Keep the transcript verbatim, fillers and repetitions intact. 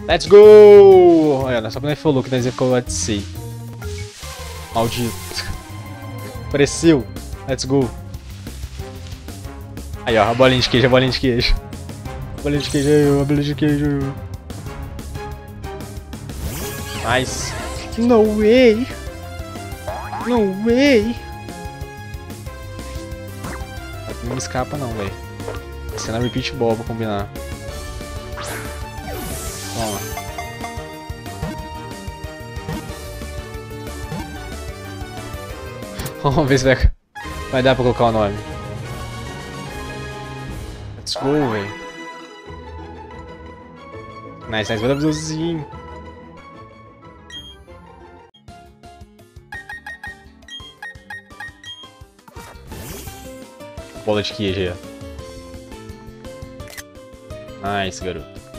Let's go! Olha, só que nós falou que nós ia colar de C. Maldito. Apareceu. Let's go. Aí, ó, a bolinha de queijo, a bolinha de queijo. A bolinha de queijo aí, a bolinha de queijo. Nice. No way. No way. Não me escapa não, velho. Cena repeat ball pra combinar. Toma. Vamos ver se vai, vai dar pra colocar o nome. Let's go, velho. Nice, nice, maravilhosinho. Bola de queijo aí, ó. Nice, garoto.